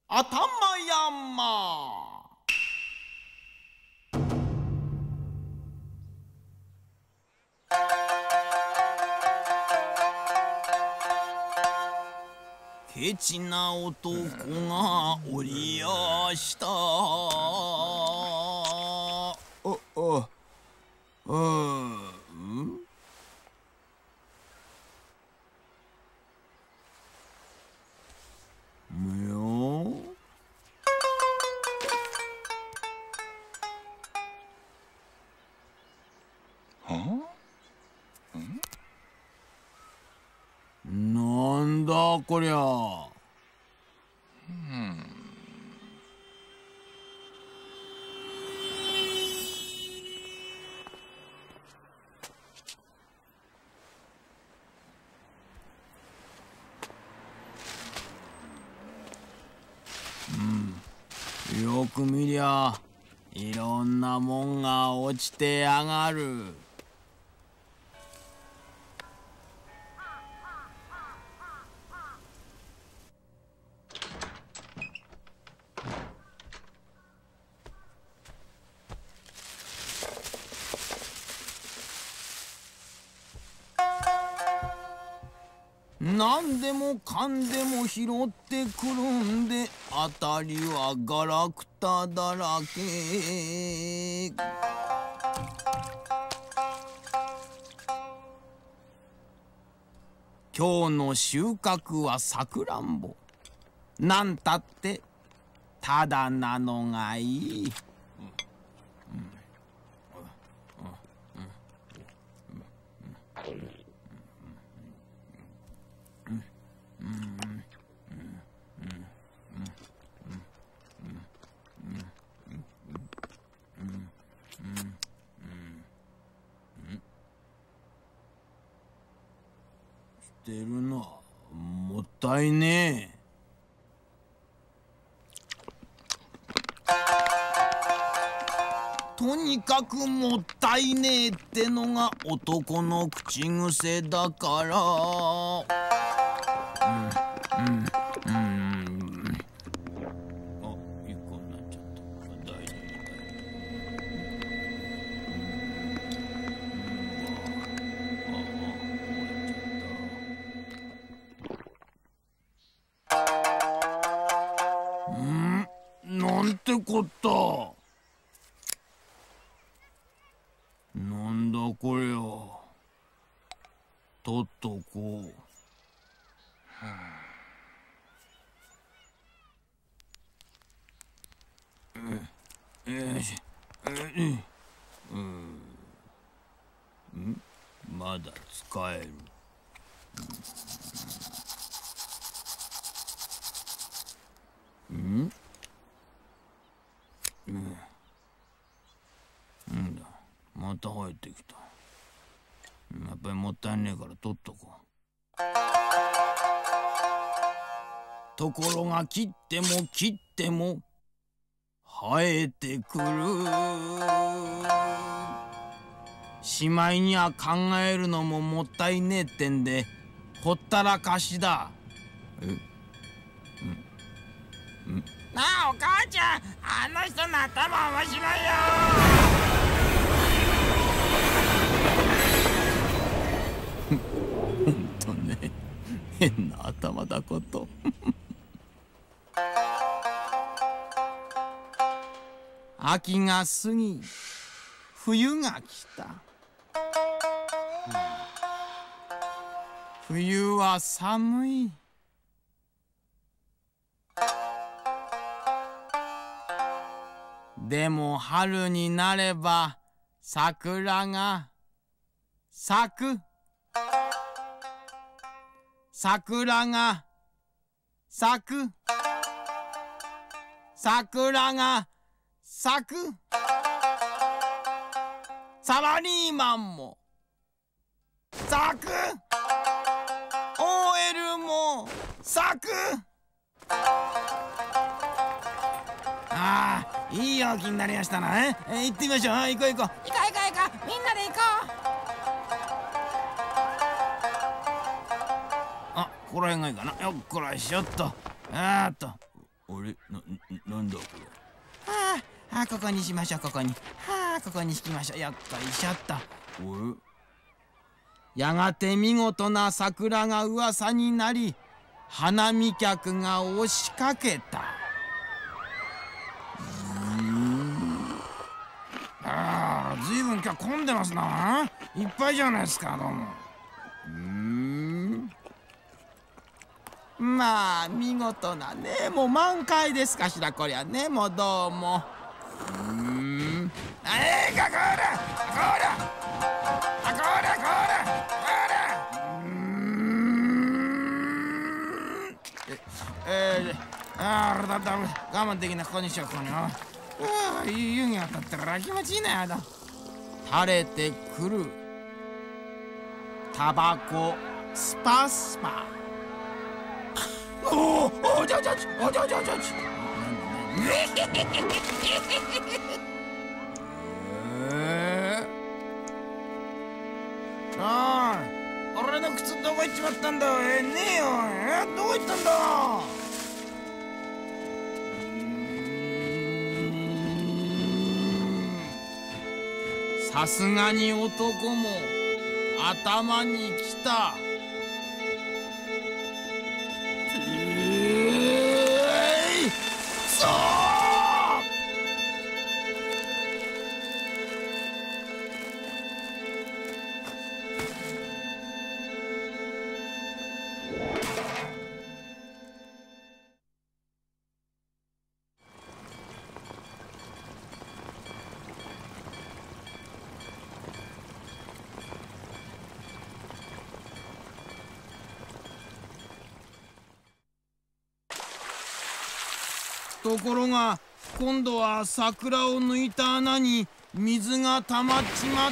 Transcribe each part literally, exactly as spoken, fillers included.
頭山。ケチな男がおりやした。あああ、うん。むよ。はあ？ん？なんだこりゃ。うん。うん、よく見りゃいろんなもんが落ちてやがる。なんでもかんでも拾ってくるんで、あたりはガラクタだらけ。今日の収穫はさくらんぼ。なんたってただなのがいい。捨てるな、もったいねえ。とにかくもったいねえってのが男の口癖だから。うんうんうん。あ、一個になっちゃった。大丈夫だよ。うん、なんてこった。なんだこりゃ。とっとこう。はあ、よし。うん。ん？まだ使える。うん？うん。なんだ、また入ってきた。やっぱりもったいねえから取っとこう。ところが切っても切っても生えてくる。しまいには考えるのももったいねえってんでほったらかしだ。え？うん？うん？なあ、お母ちゃん、あの人の頭面白いよ。ほんとね、変な頭だこと。秋が過ぎ冬が来た。冬は寒い。でも春になれば桜が咲く。桜が咲く。桜が咲く。サラリーマンも咲く。オーエル も咲く。ああ、いい陽気になりましたな。ええ、行ってみましょう。行こう行こう。行こう行こう行こう。みんなで行こう。あ、ここら辺がいいかな。よっこらしょっと。あーっと。 あれ、な、な、なんだこれ。 はあ、あ、ここにしましょう、ここに。はあ、ここに敷きましょう。よっこいしょっと。 おい。 やがて見事な桜が噂になり、花見客が押しかけた。 ああ、ずいぶん今日混んでますな。いっぱいじゃないですか、どうも。 うーん。まあ見事なね、もう満開ですかしら、こりゃね、もうどうも。うーん。 ええか、こらこらあ、こらこらこらうーん。 えー、 ああ、だだ我慢できない。ここにしよう、ここに。ああ、湯気当たってから気持ちいいね。だ垂れてくるタバコスパスパ。 おお、おじゃじゃじおじゃじゃじゃじえー、ああ、俺の靴どこ行っちまったんだ。えー、ねえよ。えー、どこ行ったんだ。 さすがに男も頭にきた。 えい、くそー。 ところが今度は桜を抜いた穴に水が溜まっちまって、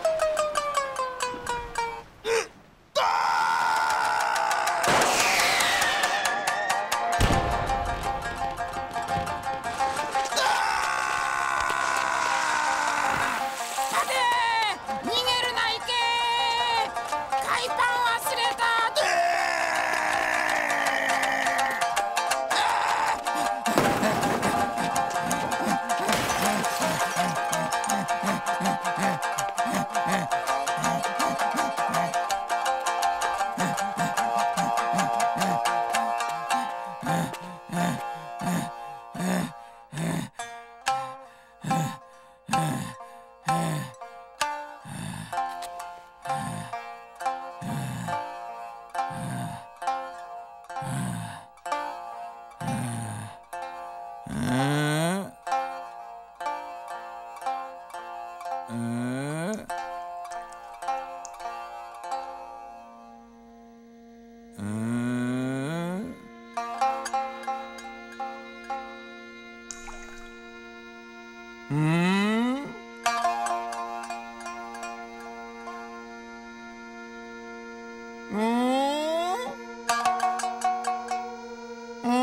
うーん。うーん。うー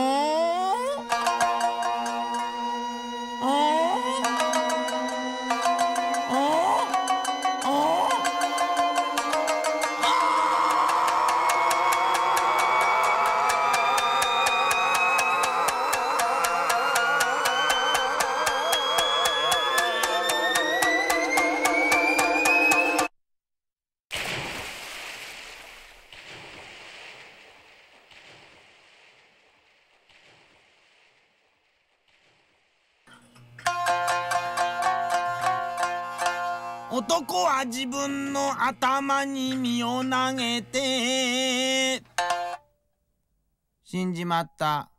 男は自分の頭に身を投げて死んじまった。